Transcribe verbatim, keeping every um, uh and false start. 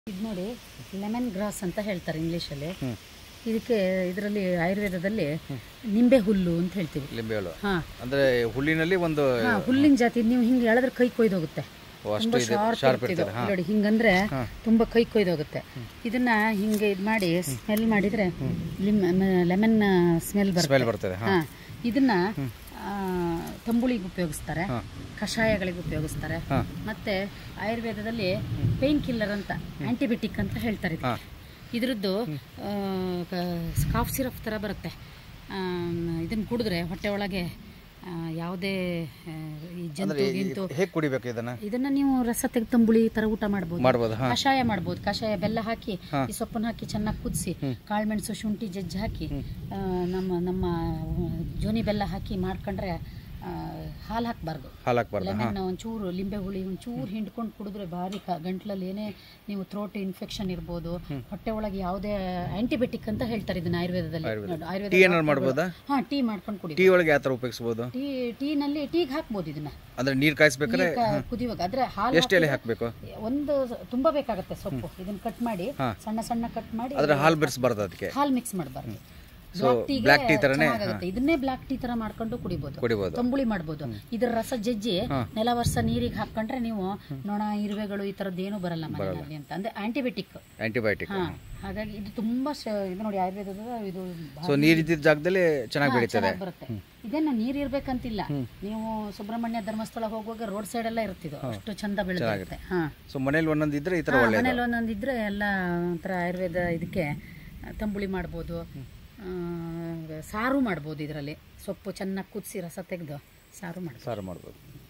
ಇದು ನೋಡಿ lemon grass ಅಂತ ಹೇಳ್ತಾರೆ ಇಂಗ್ಲೀಷಲ್ಲಿ. ಇದಕ್ಕೆ ಇದರಲ್ಲಿ ಆಯುರ್ವೇದದಲ್ಲಿ ನಿಂಬೆ ಹುಲ್ಲು ಅಂತ ಹೇಳ್ತೀವಿ. ಲಿಂಬೆ ಹುಲ್ಲು ಹಾ ಅಂದ್ರೆ ಹುಲ್ಲಿನಲ್ಲಿ ಒಂದು ಹುಲ್ಲಿನ ಜಾತಿ. ನೀವು ಹಿಂಗೆ ಎಳೆದ್ರೆ ಕೈ ಕೊಯ್ದೋಗುತ್ತೆ. ತುಂಬಾ ಶಾರ್ಪ್ ಇರ್ತದೆ ನೋಡಿ. ಹಿಂಗಂದ್ರೆ ತುಂಬಾ ಕೈ ಕೊಯ್ದೋಗುತ್ತೆ. ಇದನ್ನ ಹಿಂಗೆ ಇದು ಮಾಡಿ ಸ್ಮೆಲ್ ಮಾಡಿದ್ರೆ ಲೆಮನ್ ಸ್ಮೆಲ್ ಬರ್ತದೆ. ಹಾ ಇದನ್ನ ತಂಬುಳಿಗೆ ಉಪಯೋಗಿಸ್ತಾರೆ, ಕಷಾಯಗಳಿಗೆ ಉಪಯೋಗಿಸ್ತಾರೆ. ಮತ್ತೆ ಆಯುರ್ವೇದದಲ್ಲಿ ಪೇನ್ ಕಿಲ್ಲರ್ ಅಂತ, ಆಂಟಿಬಯೋಟಿಕ್ ಅಂತ ಹೇಳ್ತಾರೆ. ಇದ್ರದ್ದು ಕಾಫ್ ಸಿರಪ್ ಥರ ಬರುತ್ತೆ. ಇದನ್ನು ಕುಡಿದ್ರೆ ಹೊಟ್ಟೆ ಒಳಗೆ ಯಾವುದೇ ಜಂತು ಗಿಂತು ಹೇಗೆ ಕುಡಿಬೇಕು ಇದನ್ನ ಇದನ್ನ ನೀವು ರಸ ತೆಗೆದು ತಂಬುಳಿ ತರ ಊಟ ಮಾಡ್ಬೋದು, ಕಷಾಯ ಮಾಡ್ಬೋದು. ಕಷಾಯ ಬೆಲ್ಲ ಹಾಕಿ ಈ ಸೊಪ್ಪನ್ನು ಹಾಕಿ ಚೆನ್ನಾಗಿ ಕುದಿಸಿ ಕಾಳುಮೆಣಸು ಶುಂಠಿ ಜಜ್ಜಿ ಹಾಕಿ ನಮ್ಮ ನಮ್ಮ ಜೋನಿ ಬೆಲ್ಲ ಹಾಕಿ ಮಾಡ್ಕೊಂಡ್ರೆ ಹಾಲು ಹಾಕಬಾರ್ದು. ಲೆಮನ್ ಒಂಚೂರು ಲಿಂಬೆ ಹುಳಿ ಒಂಚೂರು ಹಿಂಡ್ಕೊಂಡು ಕುಡಿದ್ರೆ ಭಾರಿ ಗಂಟ್ಲಲ್ಲಿ ಏನೇ ನೀವು ಥ್ರೋಟ್ ಇನ್ಫೆಕ್ಷನ್ ಇರ್ಬೋದು, ಹೊಟ್ಟೆ ಒಳಗೆ ಯಾವುದೇ ಆಂಟಿಬಯೋಟಿಕ್ ಅಂತ ಹೇಳ್ತಾರೆ ಇದನ್ನ ಆಯುರ್ವೇದದಲ್ಲಿ. ಆಯುರ್ವೇದ ಹಾ ಟೀ ಮಾಡ್ಕೊಂಡು ಕುಡಿ. ಟೀ ಒಳಗೆ ಯಾವ ತರ ಉಪಯೋಗಿಸಬಹುದು? ಟೀ ಟೀನಲ್ಲಿ ಟೀಗೆ ಹಾಕ್ಬೋದು ಇದನ್ನ. ಅಂದ್ರೆ ನೀರು ಕಾಯಿಸಬೇಕಾದ್ರೆ ಕುದಿಯುವಾಗ ಆದ್ರೆ ಹಾಲು ಎಷ್ಟು ಎಲೆ ಹಾಕಬೇಕು? ಒಂದು ತುಂಬಾ ಬೇಕಾಗುತ್ತೆ ಸೊಪ್ಪು. ಇದನ್ನ ಕಟ್ ಮಾಡಿ ಸಣ್ಣ ಸಣ್ಣ ಕಟ್ ಮಾಡಿ ಅದ್ರ ಹಾಲು ಬೆರೆಸಬಾರ್ದು, ಅದಕ್ಕೆ ಹಾಲು ಮಿಕ್ಸ್ ಮಾಡಬಾರ್ದು. ಬ್ಲಾಕ್ ಟೀ ತರನೇ ಇದನ್ನೇ ಬ್ಲಾಕ್ ಟೀ ತರ ಮಾಡ್ಕೊಂಡು ಕುಡಿಬಹುದು, ತಂಬುಳಿ ಮಾಡಬಹುದು. ಇದ್ರ ರಸ ಜಜ್ಜಿ ನೆಲ ವರ್ಷ ನೀರಿಗೆ ಹಾಕೊಂಡ್ರೆ ನೀವು ನೊಣ ಇರುವೆಗಳು ಈ ತರದ್ದು ಏನು ಬರಲ್ಲ ಮನೆಯಲ್ಲಿ ಅಂತ. ಅಂದ್ರೆ ಆಂಟಿಬಯೋಟಿಕ್ ಆಂಟಿಬಯೋಟಿಕ್ ಹಾಗಾಗಿ ಇದು ತುಂಬಾ ಇದು ನೋಡಿ ಆಯುರ್ವೇದದ ಇದು. ಸೊ ನೀರಿದ್ದ ಜಾಗದಲ್ಲಿ ಚೆನ್ನಾಗಿ ಬೆಳೀತದೆ, ಬರುತ್ತೆ. ಇದೇನು ನೀರ್ ಇರ್ಬೇಕಂತಿಲ್ಲ. ನೀವು ಸುಬ್ರಹ್ಮಣ್ಯ ಧರ್ಮಸ್ಥಳ ಹೋಗುವಾಗ ರೋಡ್ ಸೈಡ್ ಎಲ್ಲ ಇರ್ತಿದ್ದು, ಅಷ್ಟು ಚಂದ ಬೆಳೆದಿರುತ್ತೆ. ಹಾ ಸೊ ಮನೇಲಿ ಒಂದೊಂದು ಇದ್ರೆ ಈ ತರ ಒಳ್ಳೆಯದು. ಮನೇಲಿ ಒಂದೊಂದು ಇದ್ರೆ ಎಲ್ಲ ಒಂಥರ ಆಯುರ್ವೇದ ಇದಕ್ಕೆ ತಂಬುಳಿ ಮಾಡ್ಬೋದು, ಸಾರು ಮಾಡ್ಬೋದು. ಇದರಲ್ಲಿ ಸೊಪ್ಪು ಚೆನ್ನಾಗಿ ಕುದಿಸಿ ರಸ ತೆಗೆದು ಸಾರು ಮಾಡ್ಬೋದು ಸಾರು ಮಾಡ್ಬೋದು